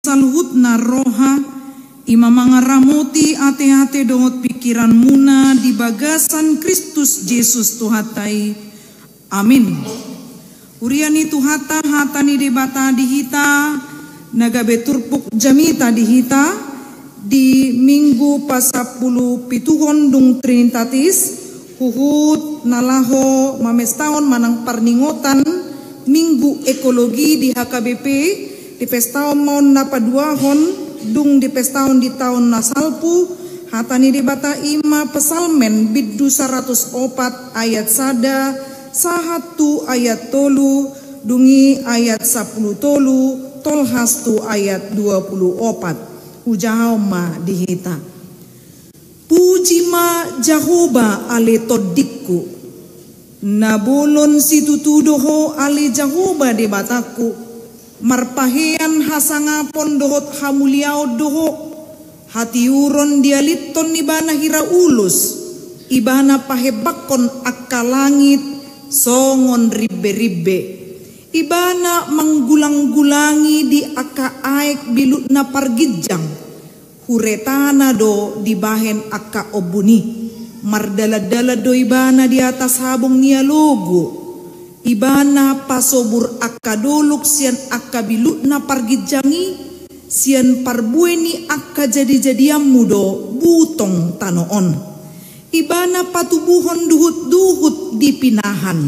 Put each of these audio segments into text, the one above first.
salhut na roha ima mangaramuti ate-ate dongot pikiran muna di bagasan Kristus Yesus Tuhatai. Amin. Uriani tuhata hatani debata dihita nagabe turpuk jamita dihita di minggu pasapulu pituhon dung Trinitatis huhut nalaho mamestaon manang parningotan minggu ekologi di HKBP di pestaon maun napaduahon dung di pestaon di tahun nasalpu hatani debata ima pesalmen biddu 104 ayat sada sahatu ayat tolu dungi ayat 10 tolu tolhastu ayat 24 hujahoma dihita pujima Jahoba ale todikku nabolon situtudoho ale Jahoba debataku marpahean hasangapon dohot hamuliao doho hatiuron dialiton ibana hira ulus ibana pahebakon akka langit songon ribbe-ribbe ibana manggulang-gulangi di akka aek bilut na pargijang huretana do di bahen akka obuni mardala-dala do ibana di atas habong nia logo ibana pasobur akka doluk sian akka bilut na pargijangi sian parbueni akka jadi-jadian mudo butong tanoon ibana patubuhon duhut-duhut dipinahan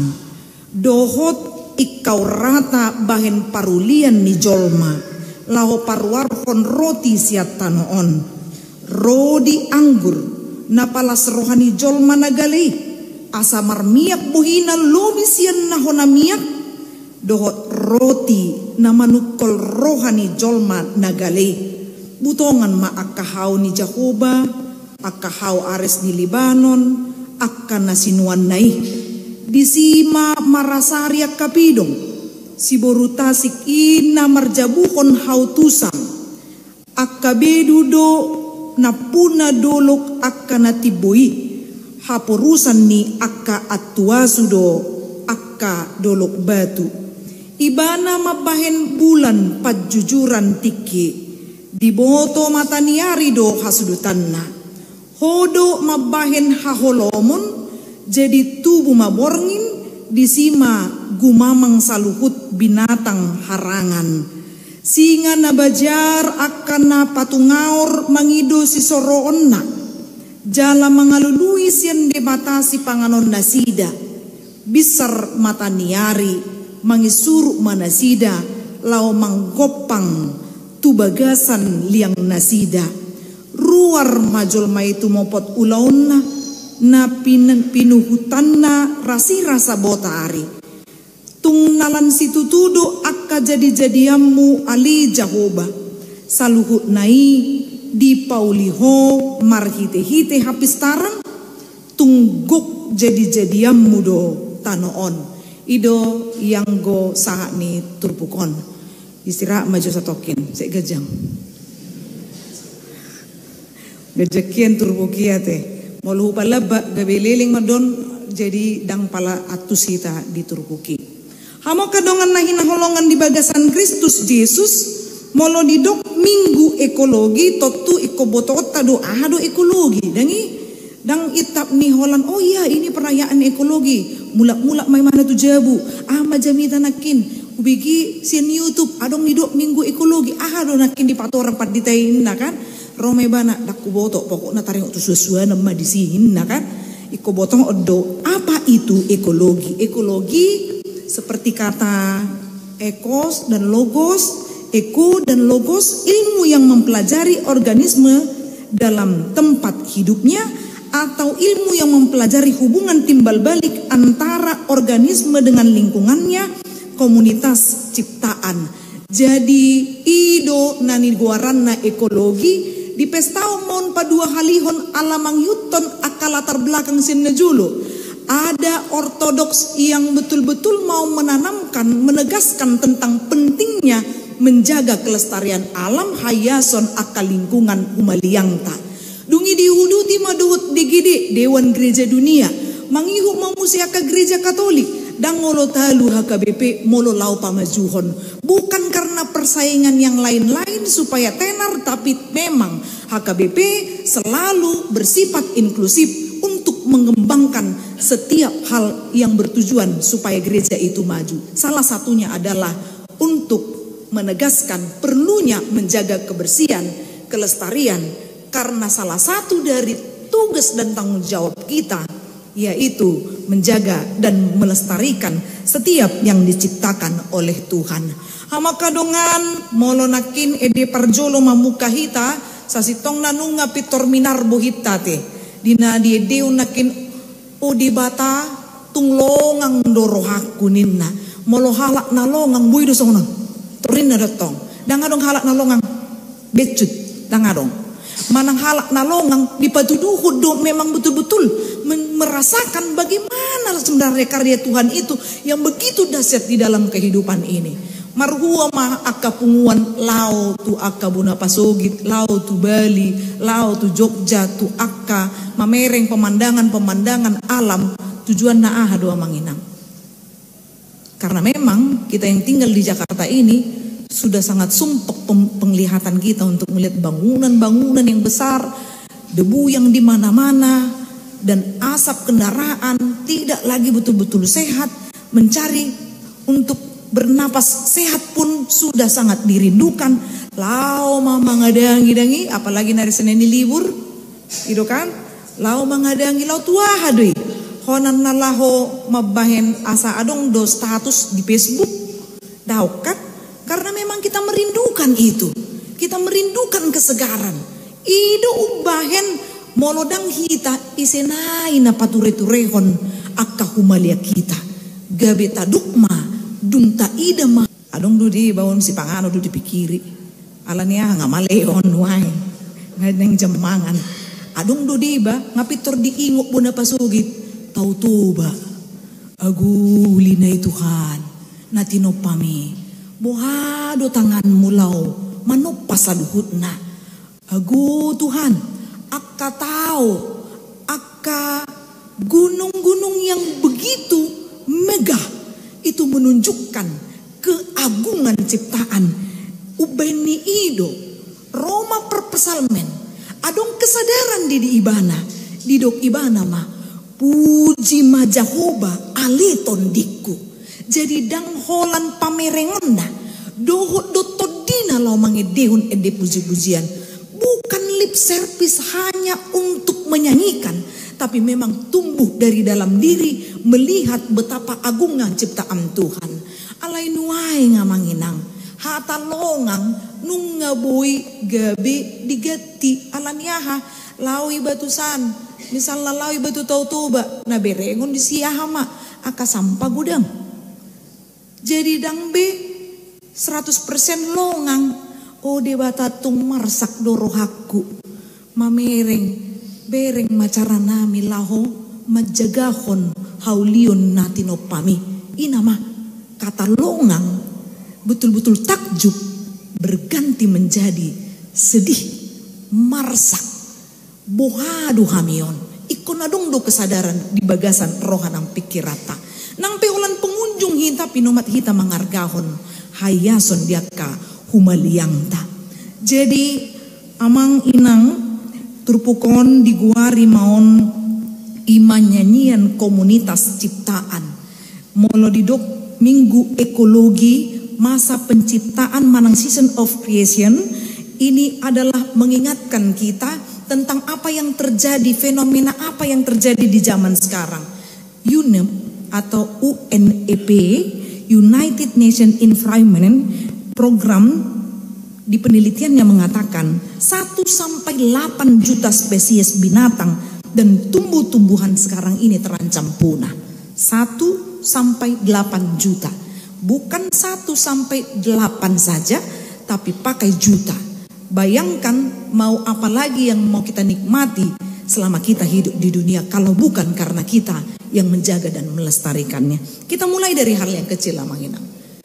dohot ikau rata bahen parulian ni jolma laho parwarhon roti siat tanoon rodi anggur napalas rohani jolma nagali asamar miak buhina lomi sian nahona miak dohot roti namanukol rohani jolma nagali butongan ma akahau ni Jahoba akahau ares ni Libanon akka nasinuan nai disima marasari akapidong si borutasik ina marjabuhon hautusam akka bedudo napuna dolok akka natiboi hapurusan ni akka atuasudo akka dolok batu ibana mabahen bulan pajujuran tiki diboto mataniari do hasudutanna hodo mabahen haholomon jadi tubuh maborngin disima gumamang saluhut binatang harangan singa nabajar akan na patungaor mangido si soroonna jala mangalului sian debatasi panganon nasida bisar mataniari mangisuru manasida lau manggopang tubagasan liang nasida ruar majol maitu mopot ulaonna na pinuhutanna rasi rasa botari tung nalan situtudo akka jadi-jadiammu ali Jahoba saluhut nai di pauliho marhite-hite habis tarang tungguk jadi-jadiammu do tanoon ido yang go saha ni turpukon istirahat maju satokin sek gajang gajakian turpukia teh molu palaba gabeleling madon jadi dang pala atusita di turpuki hamo kadongan nahina holongan di bagasan Kristus Yesus molo didok minggu ekologi totu ikobotot tado ahado ekologi dangi dang itap ni holan oh iya ini perayaan ekologi mulak-mulak may mana tu jabu majamita nakin ubigi sian YouTube adong didok minggu ekologi ahado nakin di patoran pat ditain kan Rome bana dak kuboto pokoknya taring tu susuan nama disihin kan iko botong odo apa itu ekologi ekologi seperti kata ekos dan logos eko dan logos ilmu yang mempelajari organisme dalam tempat hidupnya atau ilmu yang mempelajari hubungan timbal balik antara organisme dengan lingkungannya komunitas ciptaan jadi ido nani guaranna ekologi di pestau mon padua halihon alamang yuton akalatar belakang sinnejulo ada ortodoks yang betul-betul mau menanamkan menegaskan tentang pentingnya menjaga kelestarian alam hayason akal lingkungan humaliangta dungi dihuduti maduhut digide Dewan Gereja Dunia mangihu mamusiaka Gereja Katolik dangolo talu HKBP molo lau pamajuhon Bukan karena persaingan yang lain-lain supaya tenar, tapi memang HKBP selalu bersifat inklusif untuk mengembangkan setiap hal yang bertujuan supaya gereja itu maju. Salah satunya adalah untuk menegaskan perlunya menjaga kebersihan, kelestarian, karena salah satu dari tugas dan tanggung jawab kita yaitu menjaga dan melestarikan setiap yang diciptakan oleh Tuhan. Hamakadongan molonakin ede parjolo mamukahita sasitong nanunga pitor minar bohitate dina diedeu nakin odibata tunglongang dorohaku ninna molo halak nalongang buido sonang torin datong dangadong halak nalongang becut dangadong manang halak nalongang di patuduhud do memang betul-betul merasakan bagaimana sebenarnya karya Tuhan itu yang begitu dahsyat di dalam kehidupan ini. Marhua mah akka punguan lau tu akka Buna Pasogit, lau tu Bali, lau tu Jogja, tu akka mamereng pemandangan alam tujuan naaha doa manginang. Karena memang kita yang tinggal di Jakarta ini sudah sangat sumpek penglihatan kita untuk melihat bangunan-bangunan yang besar, debu yang di mana-mana, dan asap kendaraan tidak lagi betul-betul sehat. Mencari untuk bernapas sehat pun sudah sangat dirindukan. Lau mangadangi-dangi, apalagi hari Senin libur, itu kan? Lau mangadangi lau tua hadui. Honan nalaho mabahen asa adong do status di Facebook, daukat. Karena memang kita merindukan itu. Kita merindukan kesegaran. Ido ubahen molodang hita isenai na pature-turehon akka humalia kita. Gabeta dukma dunta ida ma. Adong dudi bawon si pangano dudi pikiri. Alania ngamaleon wai. Ngadeng jemangan. Adong dudi ba ngapitor diingok Buna Pasugit. Tau tuba. Aguli na Tuhan. Natino pami. Bohado tangan mulau manupas saduhut na. Agu Tuhan, akka tahu, akka gunung-gunung yang begitu megah itu menunjukkan keagungan ciptaan. Ubeni ido, Roma perpesalmen, adong kesadaran di ibana, di dok ibana mah, puji majahoba aleton diku. Jadi dang holan pamerengan dah. Dohot doto dina lau mangedehun ede puji-pujian. Bukan lip service hanya untuk menyanyikan. Tapi memang tumbuh dari dalam diri. Melihat betapa agungnya ciptaan Tuhan. Alai nuai ngamanginang. Hata longang nunga bui gabe digati alaniaha. Lawi batusan. Misalnya lawi batu tau toba. Na berengon di siahama. Aka sampah gudang. Jadi dang be 100% longang. O debata tung marsak dorohaku. Mamereng bereng macarana milaho majagahon haulion natino pami. Inama kata longang betul-betul takjub berganti menjadi sedih, marsak, bohadu hamion. Ikon adong do kesadaran di bagasan rohanang pikirata. Nang peulan pengunjung hita pinomat hita mangargahon hayason diaka humaliangta. Jadi amang inang turpukon diguari maon iman nyanyian komunitas ciptaan. Molo didok minggu ekologi masa penciptaan manang season of creation. Ini adalah mengingatkan kita tentang apa yang terjadi, fenomena apa yang terjadi di zaman sekarang. UNEP atau UNEP, United Nations Environment Program, di penelitiannya mengatakan 1-8 juta spesies binatang dan tumbuh-tumbuhan sekarang ini terancam punah. 1-8 juta. Bukan 1-8 saja, tapi pakai juta. Bayangkan mau apa lagi yang mau kita nikmati selama kita hidup di dunia kalau bukan karena kita yang menjaga dan melestarikannya. Kita mulai dari hal yang kecil lah manginang.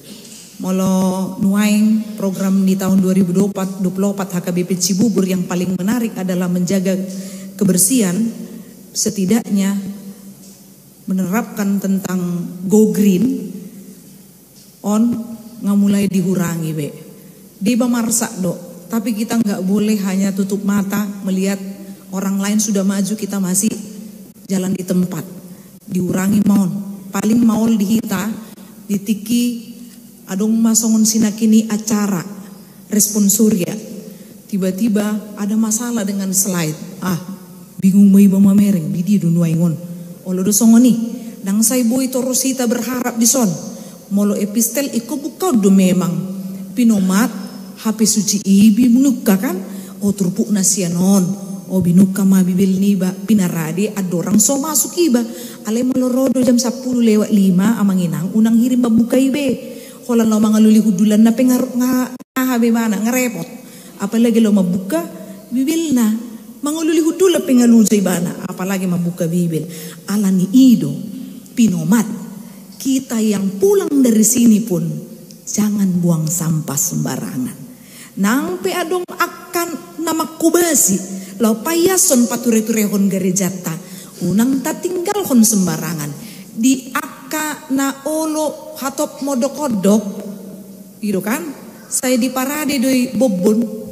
Molo nuaing program di tahun 2024 HKBP Cibubur yang paling menarik adalah menjaga kebersihan. Setidaknya menerapkan tentang go green on nggak mulai dihurangi be. Dia marsak do, tapi kita nggak boleh hanya tutup mata melihat orang lain sudah maju, kita masih jalan di tempat. Diurangi maun, paling maul dihita, ditiki, adong masongon sinakini acara respon surya. Tiba-tiba ada masalah dengan slide. Bingung mau iba mamereng, bidi dunuaingon. Olo do songoni, dang say boy torosita berharap di son. Molo epistel iko buka do memang. Pinomat, HP suci ibi menuka kan? O turpuk nasianon. O binuka mabibil niba, pinarade adorang so masuk iba. Ale melorodo jam 10:05 amanginang, unang hirim mabuka ibe. Holan lo mga luli hudulan na ngahabe mana, ngarepot. Apalagi lo mabuka bibil na mangululi hudula pengaluzay bana, apalagi mabuka bibil. Ala ni Ido Pinomat, kita yang pulang dari sini pun jangan buang sampah sembarangan. Nang pe adong akan nama kubasi lau payason pature-turehon garejata unang tatinggalhon sembarangan di aka na olo hatop modokodok gitu kan. Saya di parade doi bobon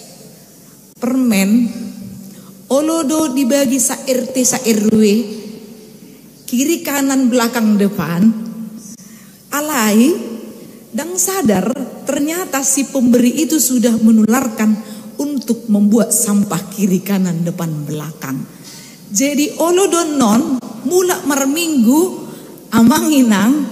permen olodo dibagi sa RT sa RW, kiri kanan belakang depan. Alai dang sadar ternyata si pemberi itu sudah menularkan untuk membuat sampah kiri kanan depan belakang. Jadi olodo non mula marminggu amanginang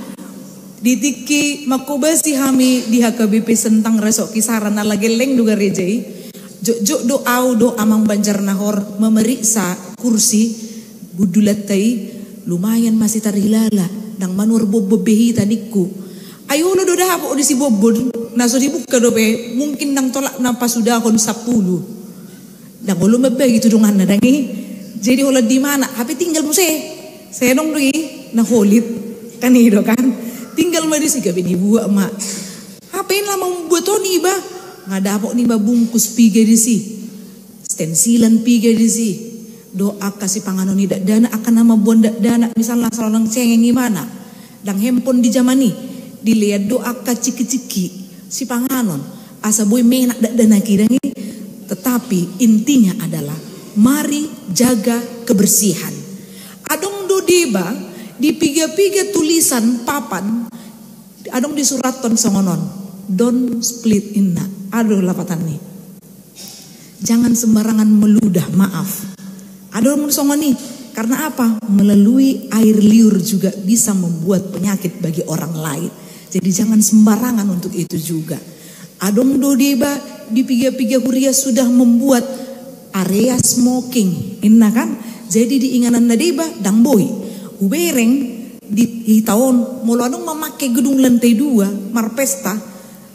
ditiki makobasi hami di HKBP Sentang resok kisaran ala geleng duga rejei. Jok do au do amang Banjar Nahor memeriksa kursi budulatai lumayan masih tarilala dang manur bobo behi taniku. Ayo lo do dah apa di si bobon naso dibuka do pe mungkin dang tolak napa sudah kon 10. Dang lo mebe gitu dongan nadangi. Jadi hola di mana? HP tinggal mo saya dong doi na holit kan ido kan. Tinggal ma di si gabi ni buak mak. HP lah mau buat oni ba? Ngadapok ni babungkus piga di si stensilan piga di si doa kasih panganon ni dana akan nama buan dana misalnya salang cengeng gimana dang handphone di zaman ni dilihat doa ciki-ciki si panganon asa boy menak dana kirang ini. Tetapi intinya adalah mari jaga kebersihan. Adong do deba di piga-piga tulisan papan adong di suraton songonon don't split inna. Aduh lapatan nih. Jangan sembarangan meludah, maaf. Aduh musongan nih. Karena apa? Melalui air liur juga bisa membuat penyakit bagi orang lain. Jadi jangan sembarangan untuk itu juga. Adong dodeba di piga-piga huria sudah membuat area smoking. Inna kan? Jadi di inganan nadeba dang boy. Ubereng di tahun mulu adong memakai gedung lantai 2 marpesta.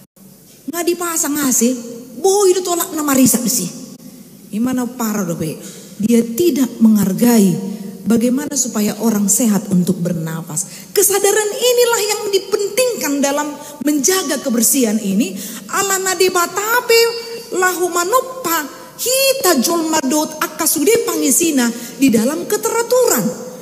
Nggak dipasang AC, boy itu tolak nama risak sih. Gimana parah dope? Dia tidak menghargai bagaimana supaya orang sehat untuk bernapas. Kesadaran inilah yang dipentingkan dalam menjaga kebersihan ini. Ala nadi batape lahu manopa kita jolmadot akasude pangisina di dalam keteraturan.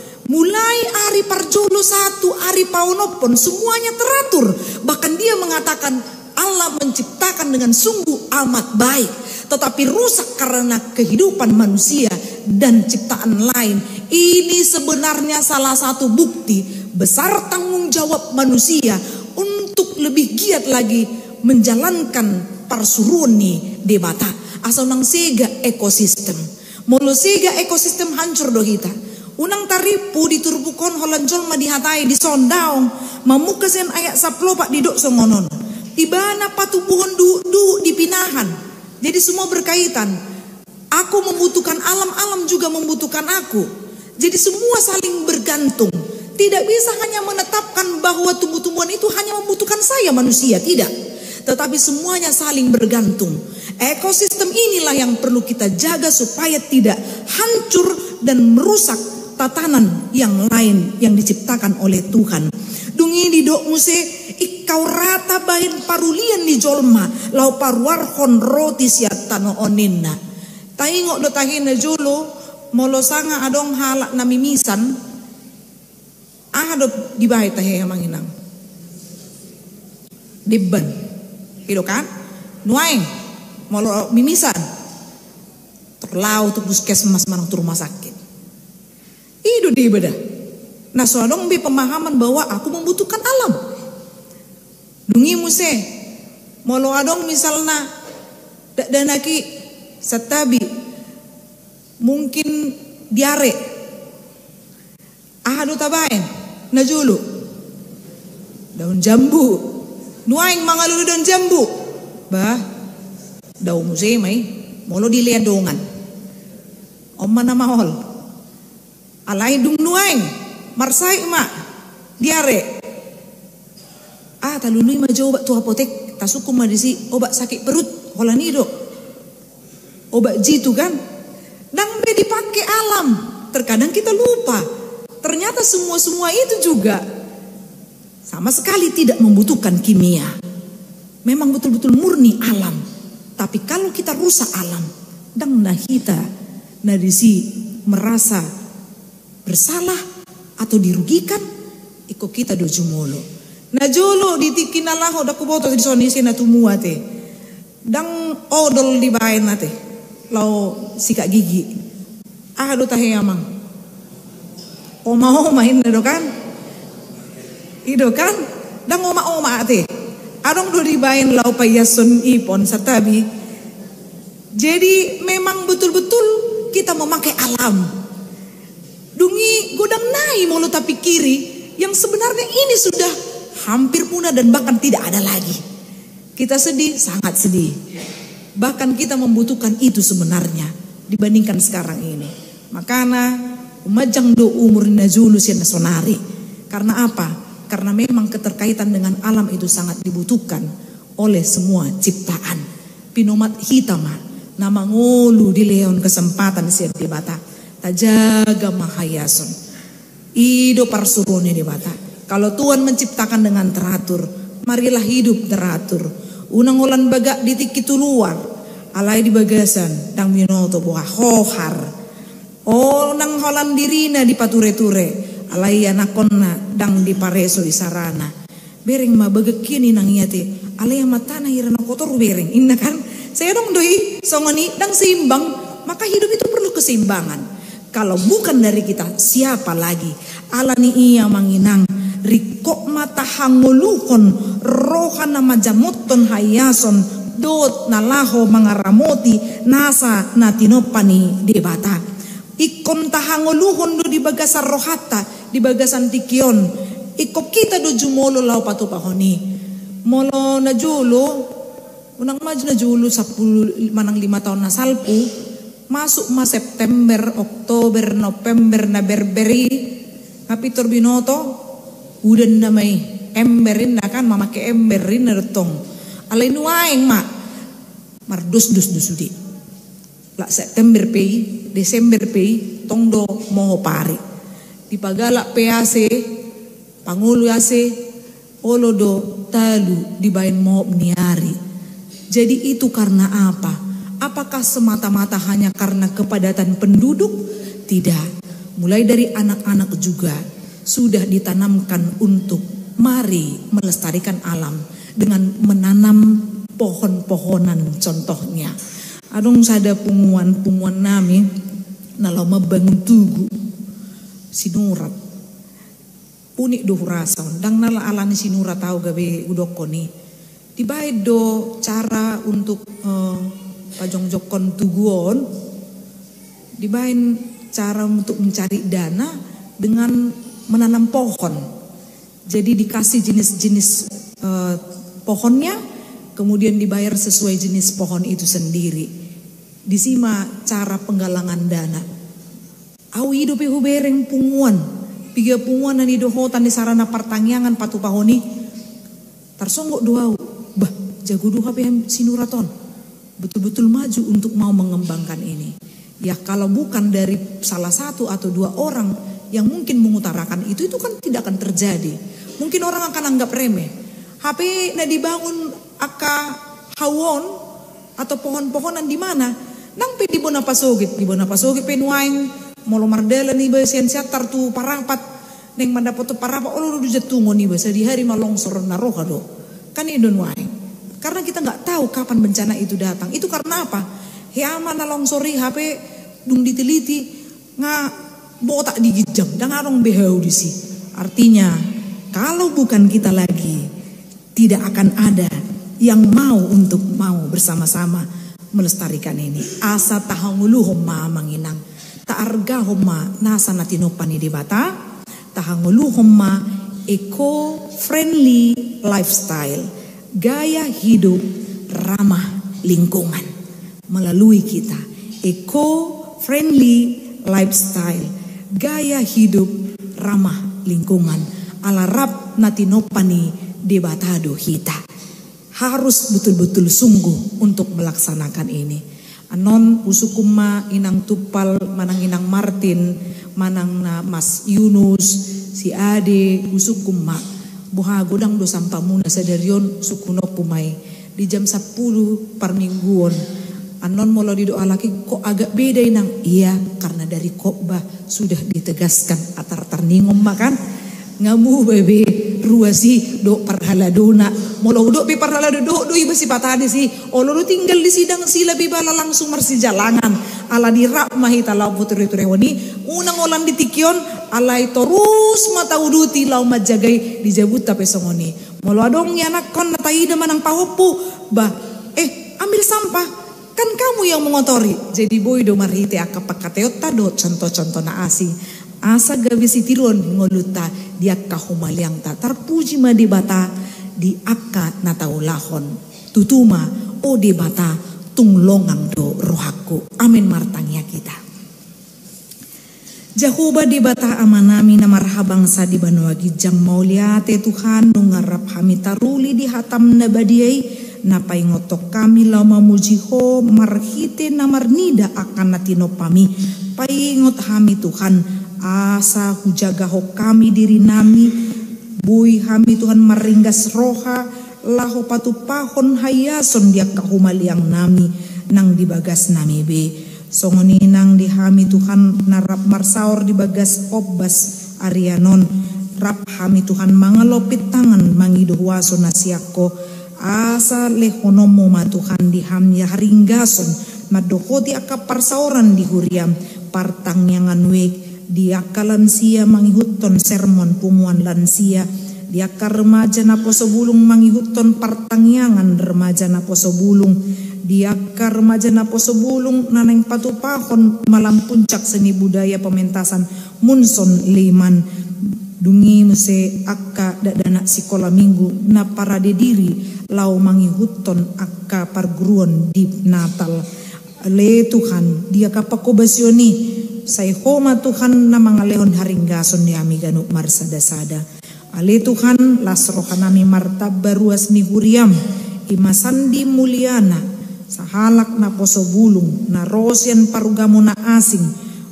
Mulai hari parjolo 1, hari paunopon semuanya teratur. Bahkan dia mengatakan Allah menciptakan dengan sungguh amat baik, tetapi rusak karena kehidupan manusia dan ciptaan lain. Ini sebenarnya salah satu bukti besar tanggung jawab manusia untuk lebih giat lagi menjalankan parsuruni debata asal nang sega ekosistem. Molo sega ekosistem hancur dohita. Unang taripu diturbukon holanjol madihatai di sondaong mamukasen ayak saplopak di dok songonon. Tibana patubuhon du dipinahan. Jadi semua berkaitan. Aku membutuhkan alam, alam juga membutuhkan aku. Jadi semua saling bergantung. Tidak bisa hanya menetapkan bahwa tumbuh-tumbuhan itu hanya membutuhkan saya manusia, tidak. Tetapi semuanya saling bergantung. Ekosistem inilah yang perlu kita jaga supaya tidak hancur dan merusak tatanan yang lain yang diciptakan oleh Tuhan. Dungi di dok muse ikau rata bahin parulian di jolma lau parwar roti siatano oninna. Taingok do tahina julu molo sanga adong halak namimisan do di bahay tahe manginang. Dibban. Gitu kan? Nuaing molo mimisan. Terlau tu puskesmas manang tu rumah sakit. Itu di beda. Nah, soalnya bi pemahaman bahwa aku membutuhkan alam. Dungi muse molo adong misalnya danaki setabi mungkin diare ahadu tabain najulu daun jambu nuaing mangalulu daun jambu bah daun muse mai molo dilihat dongan omma nama hol alai dung nuaing marsai mak diare talului majo obat tu apotek tasukum madisi obat sakit perut holanido obat jitu kan dang be dipakai alam. Terkadang kita lupa ternyata semua itu juga sama sekali tidak membutuhkan kimia, memang betul-betul murni alam. Tapi kalau kita rusak alam dang nahita nadisi merasa bersalah atau dirugikan iko kita do jumolo. Na jolo ditikinalah oda kuboto di soni sina tumua te. Dang odol di bain nate. Lau sikat gigi. Do tahe amang. Oma ini do kan? Ido kan? Dang oma te. Adong do di bain lau payason ipon satabi. Jadi memang betul-betul kita memakai alam. Dungi godang nai molo tapi kiri yang sebenarnya ini sudah hampir punah dan bahkan tidak ada lagi. Kita sedih, sangat sedih. Bahkan kita membutuhkan itu sebenarnya dibandingkan sekarang ini. Makanya umajang do umur najulu siana sonari. Karena apa? Karena memang keterkaitan dengan alam itu sangat dibutuhkan oleh semua ciptaan. Pinomat hitama nama ngolu di leon kesempatan siap dibata. Tajaga mahayason. Ido parsuhone dibata. Kalau Tuhan menciptakan dengan teratur, marilah hidup teratur. Unang ulan bagak ditik itu luar, alai di bagasan, dang minoto buah hohar. Nang holan dirina di pature-ture, alai anakonna dang di pareso di sarana. Bereng ma bagak kini nang iate, alai matana hirana kotor bereng. Inna kan? Saya dong doi songoni dang seimbang, maka hidup itu perlu keseimbangan. Kalau bukan dari kita, siapa lagi? Alani ia manginang. Rikok mata hangulukon rohana majamoton hayason dot nalaho mangaramoti nasa natinopani debata ikon tahanguluhon do di bagasan rohata di bagasan tikion ikop kita do jumolo lau patu pahoni molo na julo unang maju na julo 10 manang 5 tahun na salpu masuk September Oktober November na berberi kapitor binoto udan namai emberin kan mamakai emberin nertong alai nuaing mak mardus dusudi la September pei Desember pei tongdo moho pari di pagala PAC pangulu ase olodo talu di bain moho niari. Jadi itu karena apa? Apakah semata-mata hanya karena kepadatan penduduk? Tidak. Mulai dari anak-anak juga sudah ditanamkan untuk mari melestarikan alam dengan menanam pohon-pohonan contohnya. Adong sada punguan nami nalau mabangun tugu sinurat unik do hurasaon dang nala alani sinurat tau gabe udoko ni dibae do cara untuk pajongjokon tuguon dibae cara untuk mencari dana dengan menanam pohon. Jadi dikasih jenis-jenis pohonnya, kemudian dibayar sesuai jenis pohon itu sendiri. Disima cara penggalangan dana. Awi hidup bereng punguan, 3 punguan dan dohotan di sarana pertanian patu pahoni. Tarsonggok doau, bah jago doa PM sinuraton. Betul-betul maju untuk mau mengembangkan ini. Ya kalau bukan dari salah satu atau 2 orang yang mungkin mengutarakan itu kan tidak akan terjadi. Mungkin orang akan anggap remeh. HP na dibangun aka hawon atau pohon-pohonan di mana? Nang pe di bona pasogit penuaing molo mardela ni ba sian siatar tu parapat neng mandapoto parapat olo du jatungo ni ba di hari malongsor na roha do. Kan idon wae. Karena kita nggak tahu kapan bencana itu datang. Itu karena apa? Hiama na longsori HP dung diteliti nga botak digijam dan arong behau disi. Artinya kalau bukan kita lagi, tidak akan ada yang mau bersama-sama melestarikan ini. Asa tahanguluhom ma manginang, taargahom ma nasa natinopani di bata, tahanguluhom ma eco-friendly lifestyle, gaya hidup ramah lingkungan. Melalui kita, eco-friendly lifestyle, gaya hidup ramah lingkungan, alarap natinopani debatado hita. Harus betul-betul sungguh untuk melaksanakan ini. Anon usukuma inang Tupal, manang inang Martin, manang na Mas Yunus, si Ade usukuma buha godang do sampamuna sadarion sukuno pumai di jam 10 per mingguon. Anon molo di doa laki kok agak beda inang. Iya, karena dari khotbah sudah ditegaskan atar terningom makan ngamu bebe ruasi do parhaladona molo do pi parhalado do iba si patade si olo tinggal di sidang sila bibala langsung marsi jalangan ala dirap mahita lau putri turewani unang olam ditikyon alai terus mata uduti lau majagai dijabut tapi songoni molo adong yanak kon nataida manang pahopu bah ambil sampah kan kamu yang mengotori jadi boy do marhite akapakateot tado contoh-contoh na asi asa gabi sitiron ngoluta dia kahumaliang ta terpuji ma di bata di akka nataulahon tutuma o di bata tunglongang do rohaku amin martangya kita Jahuba di bata amanami na marhabang sa di banwagi jang mauliate Tuhan nungarap hami taruli di hatam na badiyay napay ngotok kami lau mamujiho marhite na marnida akan natinopami paingot hami Tuhan asa hujagaho kami diri nami bui hami Tuhan maringgas roha laho patupahon hayason dia kahumaliang nami nang dibagas nami be songoni nang dihami Tuhan narap marsaor dibagas obas arianon rap hami Tuhan mangalopit tangan mangiduhuaso nasiako asa lehonomo ma Tuhan diham ya haringgason madohoti aka parsaoran di huriam partang yang anwek diaka lansia mangihuton sermon pumuan lansia diaka remaja na posobulung mangihuton partangyangan remaja na posobulung diaka remaja na posobulung naneng patupahon malam puncak seni budaya pementasan munson liman dungi mese akka dadana sikola minggu na parade diri lau mangihuton akka parguruan di Natal le Tuhan dia kapakobasioni say homa Tuhan na mga lehon haringgason ni amigano marsada-sada. Ale Tuhan lasrohan nami martab baruas ni huriam imasandi muliana sa halak na posobulung na rosyan parugamo na asing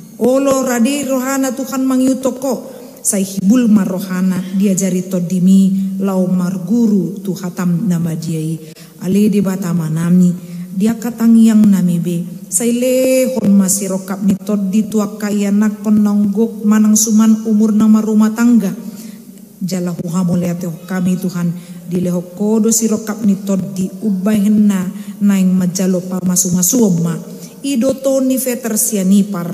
olo radi rohana Tuhan mangyutoko say hibul marohana dia jari todimi lau marguru tuhatam na madiyay. Ale di batama nami dia katangyang nami be say lehon masirokap ni todi tua kaya nakon nanggok manang suman umur nama rumah tangga jalahu hamuliate kami Tuhan dileho kodo sirokap ni todi ubahin na naing majalo pa masuma idoto ni veter sianipar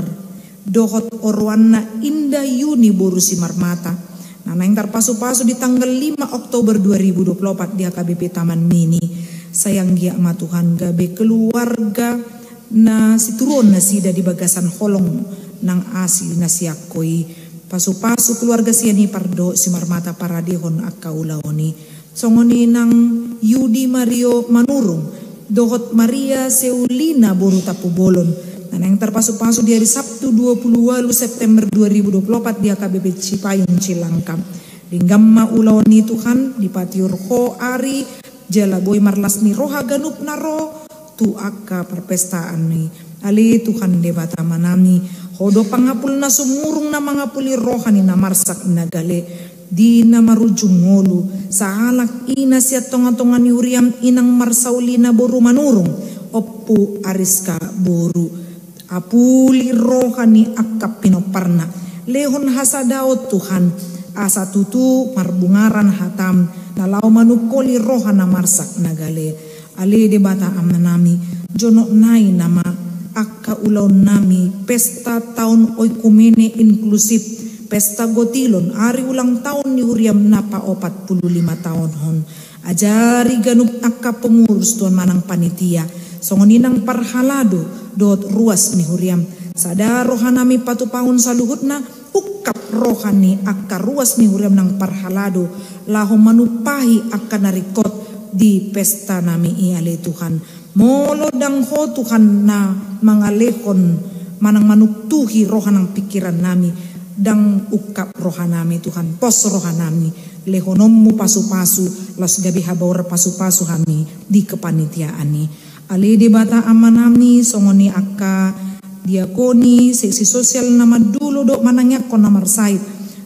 dohot orwana indah yuni boru si marmata naing tarpasu-pasu di tanggal 5 Oktober 2024 di AKBP Taman Mini sayang gia ma Tuhan gabe keluarga na situron na sida di bagasan holong nang asi na siyakoi pasu-pasu keluarga siya ni pardo si marmata paradihon akaulawoni songoni nang Yudi Mario Manurung dohot Maria Seulina boru tapubolon na yang terpasu-pasu di hari Sabtu 28 September 2024 di AKBP Cipayung Cilangkap dinggamma ulawoni Tuhan di patiur ho ari jalaboy marlas ni roha ganup naro tu akka perpestaan ni ali Tuhan debata manami hodo pangapul na sumurung na mangapuli rohani na marsak na gale di na marujung ngolu sa halak ina siya tonga-tonga ni uriam inang marsauli na boru manurung oppu ariska boru apuli rohani akka pinoparna lehon hasadaot Tuhan asa tutu marbungaran hatam Nalau manukoli rohana marsak nagale. Ale de bata amanami. Jono nai nama akka ulaw nami. Pesta taon oikumene inklusif. Pesta gotilon. Ari ulang tahun ni Huriam napa 45 tahun hon. Ajari ganup akka pengurus tuan manang panitia. Songoninang parhalado dot ruas ni Huriam. Sada rohanami patupaun saluhutna ukap rohani akka ruas ni Huriam nang parhalado. Laho manupahi akka narikot di pesta nami iale Tuhan. Molo dang ho Tuhan na mangalehon manang manuktuhi rohanang pikiran nami. Dang ukap rohanami Tuhan. Pos rohanami. Lehonommu pasu-pasu. Las gabi habaur pasu-pasu kami di kepanitiaan ni. Ale de bata amanami songoni akka diakoni seksi sosial nama dulu dok manangyak kon namar sait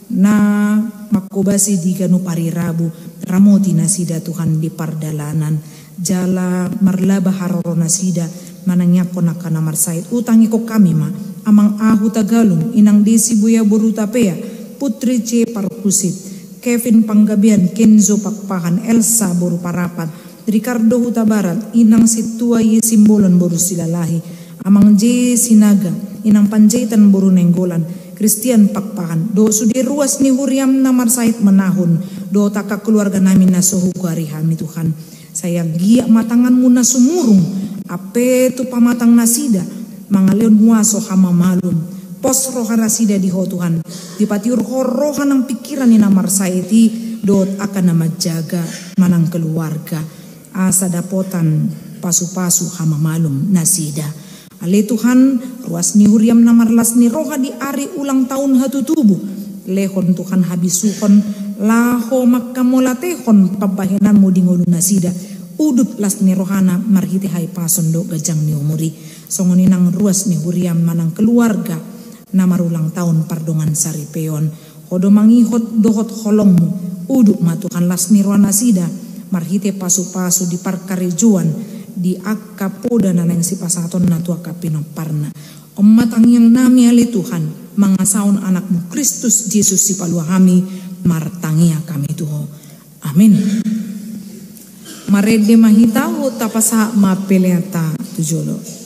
na makobasi di ganu parirabu ramoti nasida Tuhan di pardalanan jala marlaba haroro nasida manangyak kon akka namar sait utangi ko kami ma amang ahu Tagalung inang desi buya borutapea putri C Parkusit Kevin Panggabian Kenzo Pakpahan Elsa boru parapat Ricardo Huta Barat, inang situa ye simbolon boru silalahi, amang J Sinaga, inang panjaitan boru nenggolan, Christian Pakpahan, do sudi ruas ni Huriam namar sait menahun, do taka keluarga namin na sohuku hari hami Tuhan. Saya giak matanganmu na sumurung, ape tu pamatang nasida, mangaleon huaso hama malum, pos roha nasida di ho Tuhan, dipatiur roha ng pikiran ni namar saiti, dot akan nama jaga manang keluarga. Asa dapotan pasu-pasu hama malum nasida. Ale Tuhan ruas ni Huriam namarlas ni roha di ari ulang tahun hatutubu. Lehon Tuhan habisuhon laho makkamolatehon pabahenanmu di ngulu nasida. Udut las ni rohana marhiti hai pason do gajang ni umuri. Songoni nang ruas ni Huriam manang keluarga namarulang tahun pardongan saripeon. Hodo mangihot dohot holongmu. Uduk matukan las ni rohana nasida. Marhite pasu-pasu di parkarejuan di akka poda na nang si pasaton na tua kapinoparna. Matang yang nami ali Tuhan mangasaon anakmu Kristus Yesus si paluahami martangia kami tuho. Amin. Marede mahitaho tapasa mapeleata tujolo.